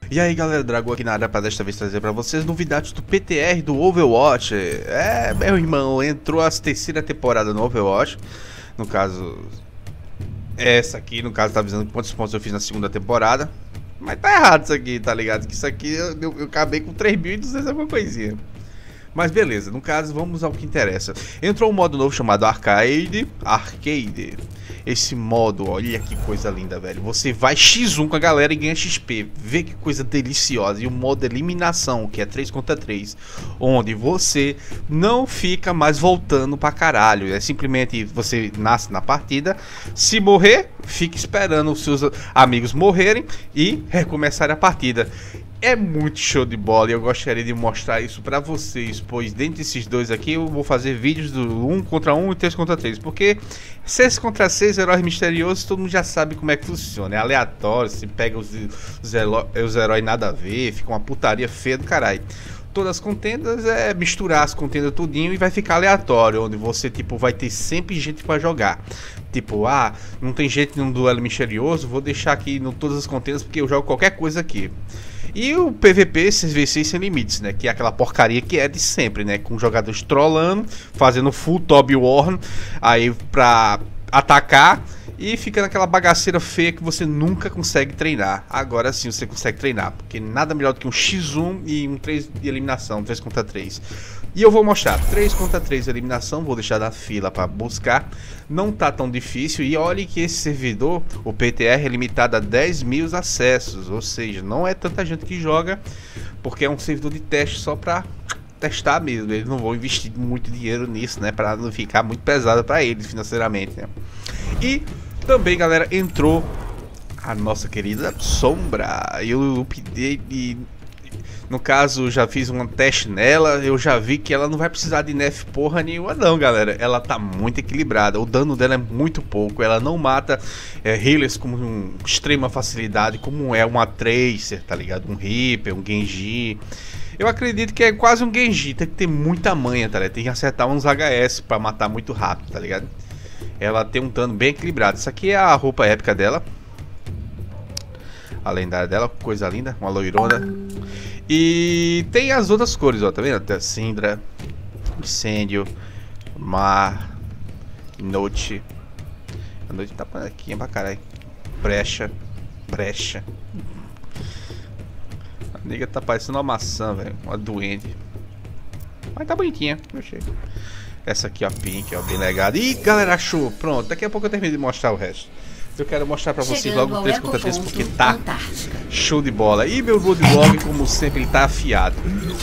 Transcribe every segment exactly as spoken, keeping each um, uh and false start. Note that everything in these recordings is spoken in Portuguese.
E aí galera, Dragão aqui na área para desta vez trazer para vocês novidades do P T R do Overwatch. É, meu irmão, entrou a terceira temporada no Overwatch. No caso, essa aqui, no caso, tá avisando quantos pontos eu fiz na segunda temporada. Mas tá errado isso aqui, tá ligado? Que isso aqui eu, eu, eu acabei com três mil e duzentos alguma coisinha. Mas beleza, no caso, vamos ao que interessa. Entrou um modo novo chamado Arcade. Arcade. Esse modo, olha que coisa linda, velho. Você vai xis um com a galera e ganha X P. Vê que coisa deliciosa. E o modo eliminação, que é três contra três. Onde você não fica mais voltando pra caralho. É simplesmente você nasce na partida. Se morrer, fica esperando os seus amigos morrerem e recomeçar a partida. É muito show de bola e eu gostaria de mostrar isso pra vocês, pois dentro desses dois aqui eu vou fazer vídeos do um contra um e três contra três, porque seis contra seis, heróis misteriosos, todo mundo já sabe como é que funciona, é aleatório, se pega os, os, os heróis nada a ver, fica uma putaria feia do caralho. Todas as contendas é misturar as contendas tudinho e vai ficar aleatório, onde você tipo vai ter sempre gente pra jogar. Tipo, ah, não tem gente num duelo misterioso, vou deixar aqui no todas as contendas porque eu jogo qualquer coisa aqui. E o P V P, C V C sem limites, né? Que é aquela porcaria que é de sempre, né? Com jogadores trollando, fazendo full top war, aí pra atacar e fica naquela bagaceira feia que você nunca consegue treinar. Agora sim você consegue treinar, porque nada melhor do que um xis um e um três de eliminação, três contra três. E eu vou mostrar três contra três de eliminação, vou deixar da fila para buscar. Não tá tão difícil e olhe que esse servidor, o P T R, é limitado a dez mil acessos. Ou seja, não é tanta gente que joga, porque é um servidor de teste só para testar mesmo. Eles não vão investir muito dinheiro nisso, né? Para não ficar muito pesado para eles financeiramente, né? E também, galera, entrou a nossa querida Sombra. Eu updei e... No caso, já fiz um teste nela, eu já vi que ela não vai precisar de nerf porra nenhuma não, galera. Ela tá muito equilibrada, o dano dela é muito pouco, ela não mata é, healers com um, extrema facilidade, como é uma Tracer, tá ligado? Um Reaper, um Genji. Eu acredito que é quase um Genji, tem que ter muita manha, tá ligado? Tem que acertar uns H S pra matar muito rápido, tá ligado? Ela tem um dano bem equilibrado. Isso aqui é a roupa épica dela, a lendária dela, coisa linda, uma loirona. E tem as outras cores, ó, tá vendo? Tem a Syndra, Incêndio, Mar, Noite. A Noite tá aqui pra caralho. Brecha, brecha. A nega tá parecendo uma maçã, velho, uma doente. Mas tá bonitinha, eu achei. Essa aqui, ó, Pink, ó, bem legada. Ih, galera, achou, pronto, daqui a pouco eu termino de mostrar o resto. Eu quero mostrar pra vocês logo três contra três porque tá Antártica. Show de bola. E meu roadblog, como sempre, ele tá afiado.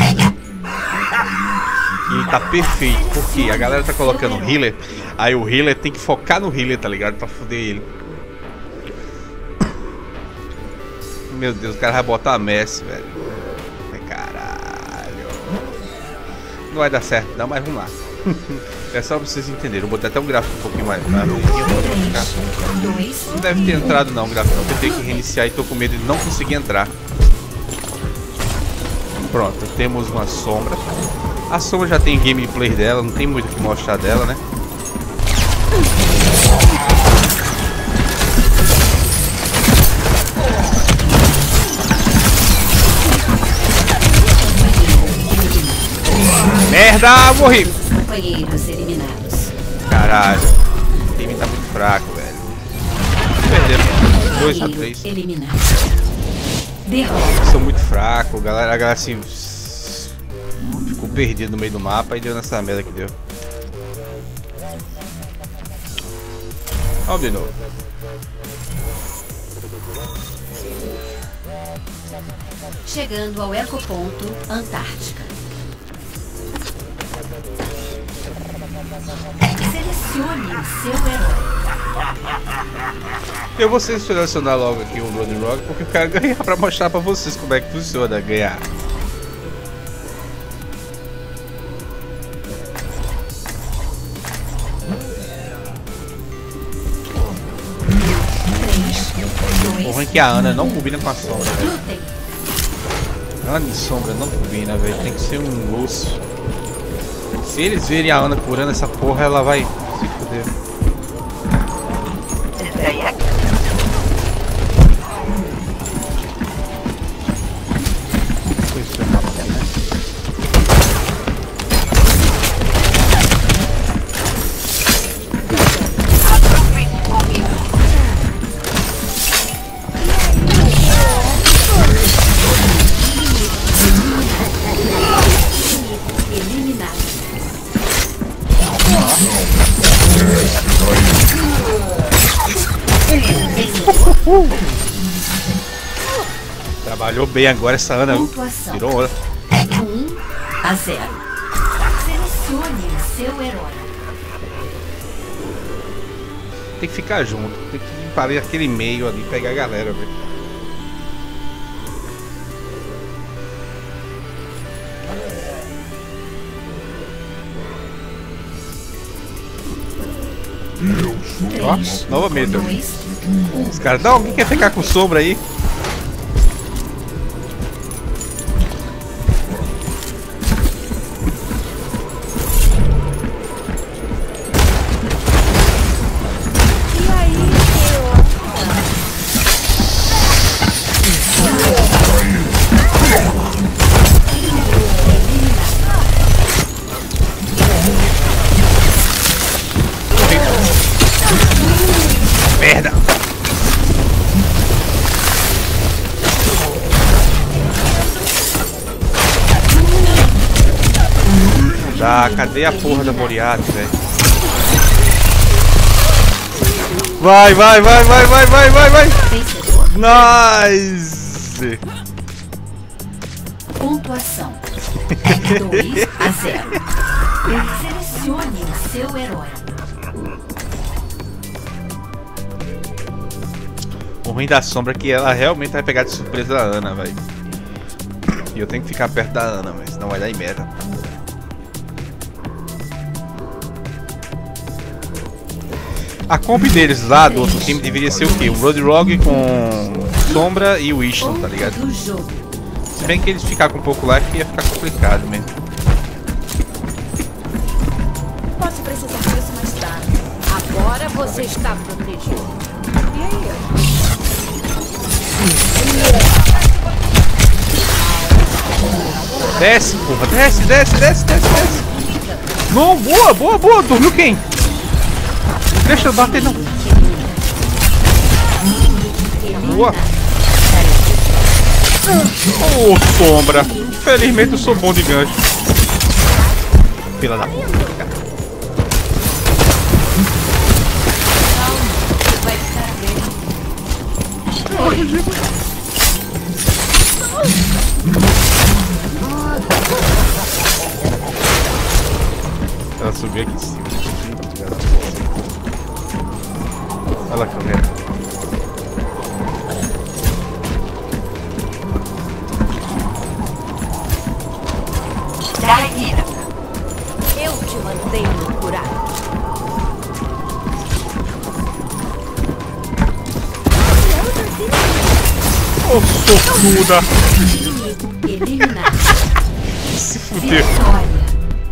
E ele tá perfeito, porque a galera tá colocando healer, aí o healer tem que focar no healer, tá ligado? Pra foder ele. Meu Deus, o cara vai botar a Messi, velho. Caralho. Não vai dar certo não, mas vamos lá. É só pra vocês entenderem. Eu botei até um gráfico um pouquinho mais. mais não deve ter entrado não, o gráfico não. Eu tenho que reiniciar e tô com medo de não conseguir entrar. Pronto, temos uma sombra. A sombra já tem gameplay dela, não tem muito o que mostrar dela, né? Merda, morri! Companheiros eliminados. Caralho, o time tá muito fraco, velho. Perdemos dois a três. São muito fracos, galera. A galera assim ficou perdido no meio do mapa e deu nessa merda que deu. Vamos de novo. Chegando ao ecoponto Antártica. Selecione o seu herói. Eu vou selecionar logo aqui o Blood Rock porque eu quero ganhar pra mostrar pra vocês como é que funciona ganhar. Porra, que a Ana não combina com a sombra, velho. Ana de sombra não combina, velho. Tem que ser um osso. Se eles verem a Ana curando essa porra, ela vai se fuder. Uhul. Trabalhou bem agora essa Ana. Pontuação. Tirou onda. um a zero. Selecione o seu herói. Tem que ficar junto. Tem que ir para aquele meio ali, pegar a galera, velho. Ó, novamente. Os caras, não, alguém quer ficar com sombra aí? Merda! Tá, cadê a porra da Moriarty, velho? Vai, vai, vai, vai, vai, vai, vai, vai! Nice! Pontuação dois a zero. Selecione o seu herói. O ruim da sombra é que ela realmente vai pegar de surpresa a Ana, velho. E eu tenho que ficar perto da Ana, mas senão vai dar em merda. A comp deles lá do outro time deveria ser o quê? O Roadhog com Sombra e o Ishton, tá ligado? Se bem que eles ficar com um pouco life ia ficar complicado mesmo. Posso precisar disso mais tarde. Agora você está protegido. E aí? Desce, porra, desce, desce, desce, desce, desce. Não, boa, boa, boa, dormiu quem? Deixa eu bater não. Boa. Ô, oh, sombra. Infelizmente eu sou bom de gancho. Fila da puta, cara. Vai ficar bem. Ela subiu aqui em cima. Olha lá, câmera. Traíra. Eu te mantenho curado. Ô, oh, sortuda. Eliminado. Se fudeu. Vitória.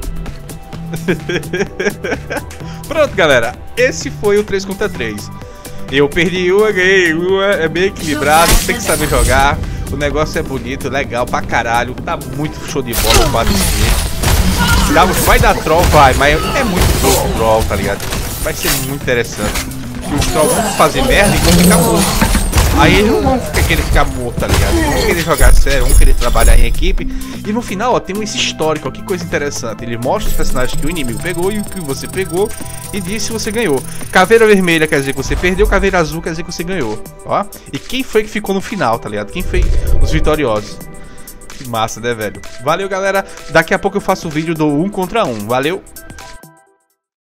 Pronto, galera. Esse foi o três contra três. Eu perdi uma, ganhei uma. É bem equilibrado, tem que saber jogar. O negócio é bonito, legal pra caralho. Tá muito show de bola o quatro C. Dá, vai dar troll, vai, mas é muito pouco o troll, tá ligado? Vai ser muito interessante. E os trolls vão fazer merda e vão ficar mortos. Aí eles não vão querer ficar morto, tá ligado? Eles vão querer jogar sério, vão querer trabalhar em equipe. E no final, ó, tem esse histórico, ó, que coisa interessante. Ele mostra os personagens que o inimigo pegou e o que você pegou e diz se você ganhou. Caveira vermelha quer dizer que você perdeu, caveira azul quer dizer que você ganhou, ó. E quem foi que ficou no final, tá ligado? Quem foi os vitoriosos. Que massa, né, velho? Valeu, galera. Daqui a pouco eu faço o vídeo do um contra um. Valeu!